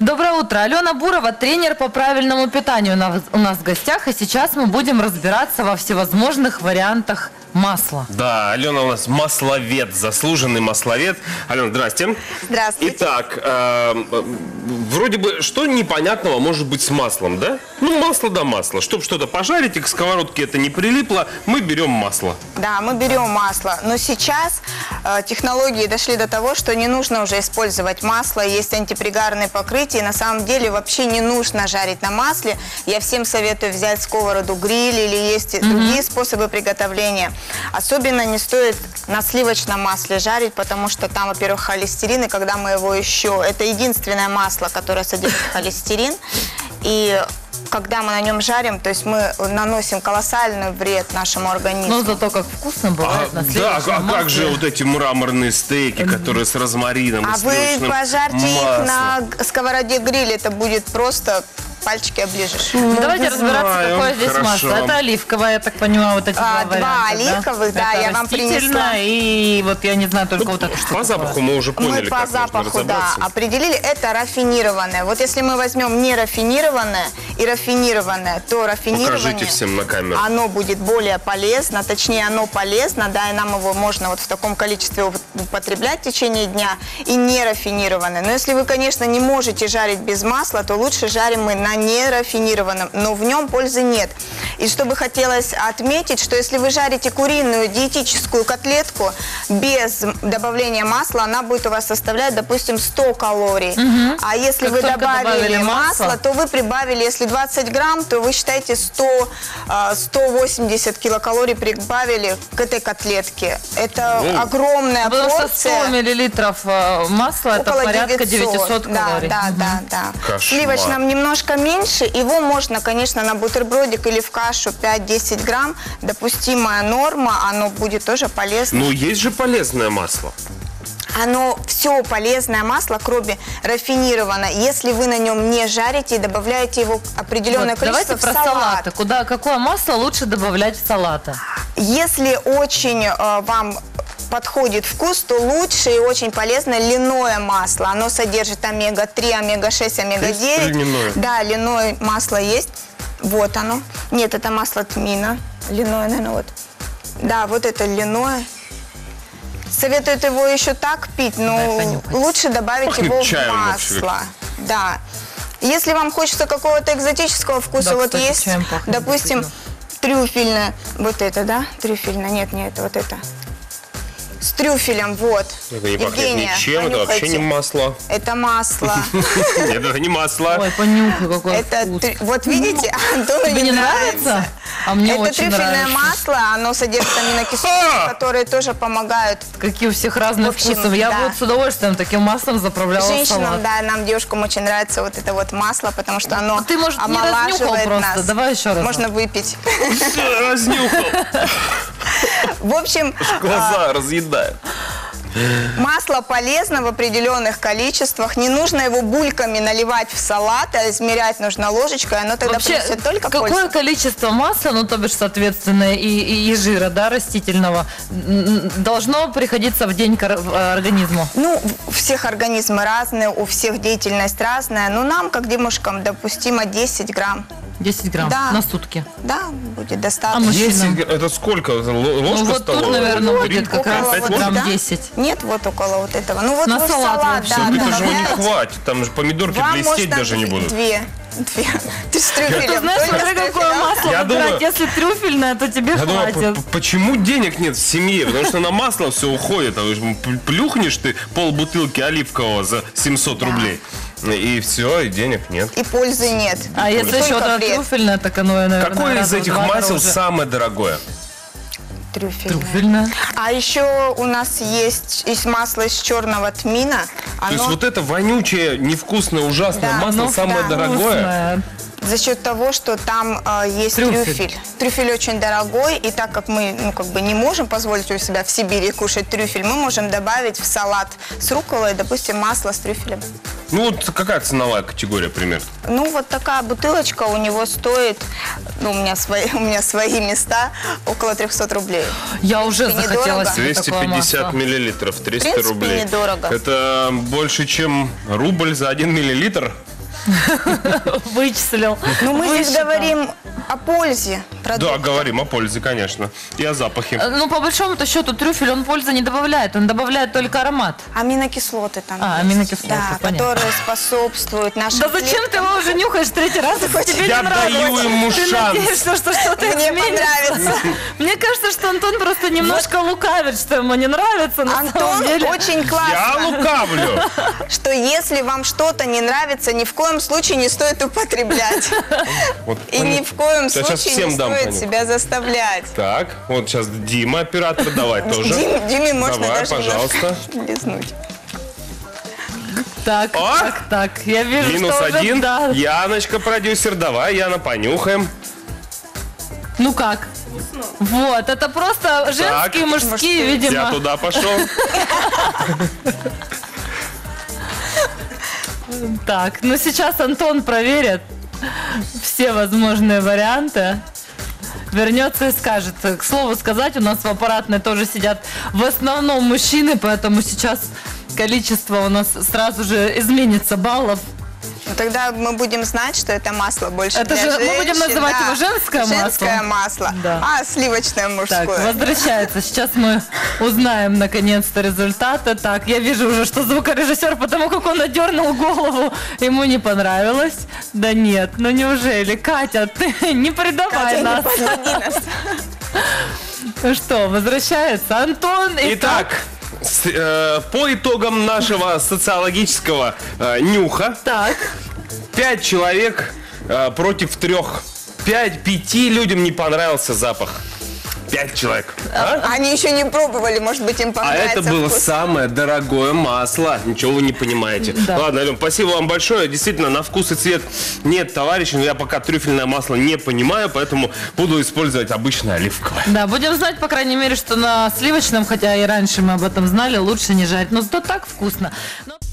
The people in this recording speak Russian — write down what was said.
Доброе утро. Алена Бурова, тренер по правильному питанию у нас в гостях. И сейчас мы будем разбираться во всевозможных вариантах масла. Да, Алена у нас масловед, заслуженный масловед. Алена, здрасте. Здравствуйте. Итак, вроде бы, что непонятного может быть с маслом, да? Ну, масло да масло. Чтобы что-то пожарить и к сковородке это не прилипло, мы берем масло. Да, мы берем масло. Но сейчас технологии дошли до того, что не нужно уже использовать масло. Есть антипригарные покрытия. И на самом деле вообще не нужно жарить на масле. Я всем советую взять сковороду-гриль или есть другие способы приготовления. Особенно не стоит на сливочном масле жарить, потому что там, во-первых, холестерин, и когда мы его еще... Это единственное масло, которое содержит холестерин. И когда мы на нем жарим, то есть мы наносим колоссальный вред нашему организму. Но зато как вкусно бывает на сливочном Да, масле. как же вот эти мраморные стейки, которые с розмарином и А вы сливочным пожарьте маслом. их на сковороде гриль, это будет просто... Пальчики оближешь. Ну, давайте не разбираться, знаю. какое здесь Хорошо. масло. Это оливковое, я так понимаю, вот эти два варианта. Два оливковых, да, Это я вам принесла. растительное, и вот я не знаю только вот эту штуку. По запаху мы уже поняли, Мы по как запаху, можно да, разобраться. определили, это рафинированное. Вот если мы возьмем нерафинированное и рафинированное, то рафинированное, Покажите всем на камеру. оно будет более полезно, точнее оно полезно, да, и нам его можно вот в таком количестве употреблять в течение дня, и нерафинированное. Но если вы, конечно, не можете жарить без масла, то лучше жарим мы на нерафинированном, но в нем пользы нет. И что бы хотелось отметить, что если вы жарите куриную диетическую котлетку без добавления масла, она будет у вас составлять, допустим, 100 калорий. А если Как вы только добавили масло, масло, то вы прибавили, если 20 грамм, то вы считаете 180 килокалорий прибавили к этой котлетке. Это огромная Потому что порция. 100 миллилитров масла, это Около порядка 900 калорий. Да. Кошмар. В сливочном немножко меньше. Его можно, конечно, на бутербродик или в кашу 5-10 грамм. Допустимая норма, оно будет тоже полезно. Ну, есть же полезное масло. Оно все полезное масло, кроме рафинированное. Если вы на нем не жарите и добавляете его определенное Вот, количество давайте про в салат. салаты. Какое масло лучше добавлять в салаты? Если очень вам подходит вкус, то лучше и очень полезно льняное масло. Оно содержит омега-3, омега-6, Есть омега-9. льняное? Да, льняное масло есть. Вот оно. Нет, это масло тмина. Льняное, наверное, вот. Да, вот это льняное. Советуют его еще так пить, но Дай понюхать. лучше добавить Пахнет его в чаем вообще. масло. Да. Если вам хочется какого-то экзотического вкуса, Да, вот кстати, есть, чаем пахнет, допустим, трюфельное. Вот это, да? Трюфельное. Нет, не это, вот это. С трюфелем, вот. Это не пахнет Евгения, ничем, это вообще понюхайте. не масло. Это масло. Нет, это не масло. Ой, понюхай, какой Это, вкус. вот видите, Антону Тебе не нравится? А мне Это очень трюфельное нравится. масло, оно содержит аминокислоты, которые тоже помогают Какие у всех разные В общем, вкусы. Я да. вот с удовольствием таким маслом заправляла женщинам, салат. да, нам, девушкам, очень нравится вот это вот масло, потому что оно Ты, может, не омолаживает разнюхал просто? нас. Давай еще раз. Можно выпить. Всё, разнюхал. В общем, Глаза разъедает. масло полезно в определенных количествах. Не нужно его бульками наливать в салат, а измерять нужно ложечкой. Оно тогда Вообще, принесет только какое пользу. количество количество масла, ну, то бишь, соответственно, и жира, да, растительного, должно приходиться в день к организму? Ну, у всех организмы разные, у всех деятельность разная. Но нам, как девушкам, допустимо 10 грамм. 10 грамм Да. на сутки. Да, будет А достаточно. мужчинам? 10, это сколько? Ложка Ну, вот столовая? тут, наверное, будет как раз Около вот, грамм да? 10. Нет, вот около вот этого. Ну вот На вы в салат салат, вообще. да, Ну, это же его не добавляете. хватит, там же помидорки Вам блестеть можно даже не будут. Две. Ты с трюфелем. Ты знаешь, только смотри, с какое трюфелем. масло Я выбирать. думаю- Если трюфельное, то тебе Я думаю, хватит. почему денег нет в семье? Потому что на масло все уходит. А плюхнешь ты полбутылки оливкового за 700 рублей. И все, и денег нет. И пользы нет. А если Только еще вот это вред. трюфельное, так оно, наверное, Какое из раза в этих два масел дороже. самое дорогое? Трюфельное. Трюфельное. А еще у нас есть масло из черного тмина. То есть вот это вонючее, невкусное, ужасное Да, масло ну, самое да. дорогое? Вкусное. За счет того, что там есть Трюфель. трюфель. Трюфель очень дорогой, и так как мы не можем позволить у себя в Сибири кушать трюфель, мы можем добавить в салат с рукколой, допустим, масло с трюфелем. Ну вот какая ценовая категория примерно? Ну, вот такая бутылочка у него стоит, ну, у меня свои места, около 300 рублей. Я уже принципе, захотела недорого. себе такое 250 масло. миллилитров, 300 В принципе, рублей. недорого. Это больше, чем рубль за 1 миллилитр? Вычислил. Ну, мы здесь Высчитал. говорим о пользе Да, продукта. говорим о пользе, конечно. И о запахе. Ну, по большому-то счету, трюфель, он пользы не добавляет, он добавляет только аромат. Аминокислоты там А, есть. аминокислоты, Да, понятно. которые способствуют нашим Да зачем ты его уже нюхаешь третий раз, если тебе Я не нравится? даю ему Ты шанс. надеешься, что что-то Мне изменится? понравится. Мне кажется, что Антон просто немножко лукавит, что ему не нравится. На Антон самом деле. очень Я классно, лукавлю. что если вам что-то не нравится, ни в коем случае не стоит употреблять. Вот, И ни в коем Я сейчас случае всем не дам, стоит Танюк. себя заставлять. Так, вот сейчас Дима, оператор, давай тоже. Диме можно Давай, даже пожалуйста. немножко лизнуть. Так, О! так. Я вижу, Минус что уже, 1. да. Яночка, продюсер, давай, Яна, понюхаем. Ну как? Вот, это просто женские, мужские, Я видимо. туда пошел. Так, ну сейчас Антон проверит все возможные варианты. Вернется и скажет. К слову сказать, у нас в аппаратной тоже сидят в основном мужчины, поэтому сейчас количество у нас сразу же изменится баллов. Ну, тогда мы будем знать, что это масло больше Это для же мы будем женщин, называть да. его женское масло? Женское масло, Да. а сливочное мужское. Так, возвращается. Сейчас мы узнаем наконец-то результаты. Так, я вижу уже, что звукорежиссер, потому как он одернул голову, ему не понравилось. Да нет, ну неужели? Катя, ты не предавай Катя, не нас. подводи нас. Ну что, возвращается Антон. Итак, по итогам нашего социологического нюха, Так, 5 человек против 3. 5 людям не понравился запах. 5 человек. А? Они еще не пробовали, может быть, им А понравится это было вкус. самое дорогое масло. Ничего вы не понимаете. Да. Ладно, Ален, спасибо вам большое. Действительно, на вкус и цвет нет, товарищи, но я пока трюфельное масло не понимаю, поэтому буду использовать обычное оливковое. да, будем знать, по крайней мере, что на сливочном, хотя и раньше мы об этом знали, лучше не жарить. Но зато так вкусно. Но-